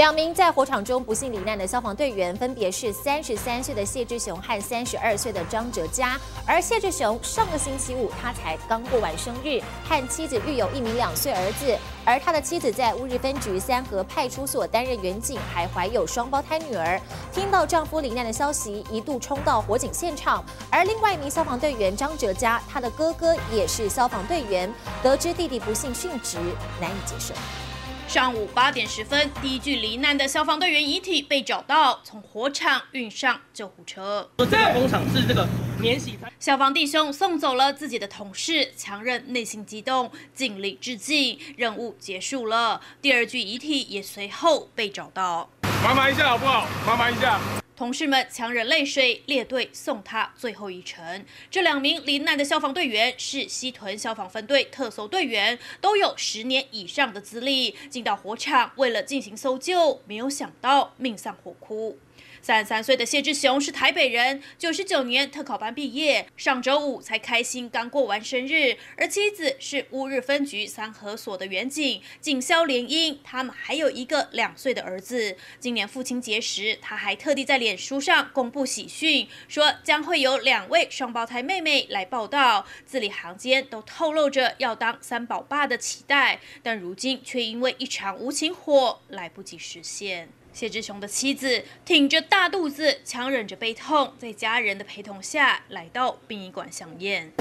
2名在火场中不幸罹难的消防队员，分别是33岁的谢志雄和32岁的张哲嘉。而谢志雄上个星期五他才刚过完生日，和妻子育有1名2岁儿子。而他的妻子在乌日分局3河派出所担任员警，还怀有双胞胎女儿。听到丈夫罹难的消息，一度冲到火警现场。而另外一名消防队员张哲嘉，他的哥哥也是消防队员，得知弟弟不幸殉职，难以接受。 上午8点10分，第一具罹难的消防队员遗体被找到，从火场运上救护车。 这个工厂是这个免洗餐。 消防弟兄送走了自己的同事，强忍内心激动，尽力致敬，任务结束了。第二具遗体也随后被找到。 麻烦一下好不好？麻烦一下。 同事们强忍泪水，列队送他最后一程。这2名罹难的消防队员是西屯消防分队特搜队员，都有10年以上的资历。进到火场，为了进行搜救，没有想到命丧火窟。 33岁的谢志雄是台北人，99年特考班毕业，上周五才开心刚过完生日。而妻子是乌日分局3河所的员警，警消联姻，他们还有一个2岁的儿子。今年父亲节时，他还特地在脸书上公布喜讯，说将会有2位双胞胎妹妹来报到，字里行间都透露着要当3宝爸的期待，但如今却因为一场无情火来不及实现。 谢志雄的妻子挺着大肚子，强忍着悲痛，在家人的陪同下来到殡仪馆相验。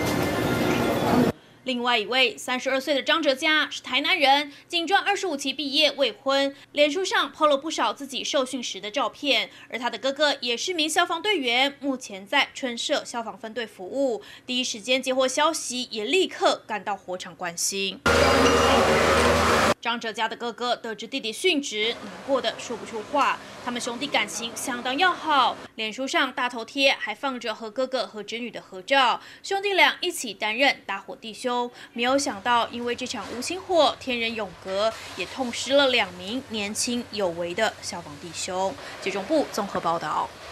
另外一位32岁的张哲嘉是台南人，警专25期毕业，未婚，脸书上 PO 了不少自己受训时的照片。而他的哥哥也是名消防队员，目前在春社消防分队服务。第一时间接获消息，也立刻赶到火场关心。 张哲嘉的哥哥得知弟弟殉职，难过的说不出话。他们兄弟感情相当要好，脸书上大头贴还放着和哥哥和侄女的合照，兄弟俩一起担任打火弟兄。没有想到，因为这场无情火，天人永隔，也痛失了2名年轻有为的消防弟兄。接中部综合报道。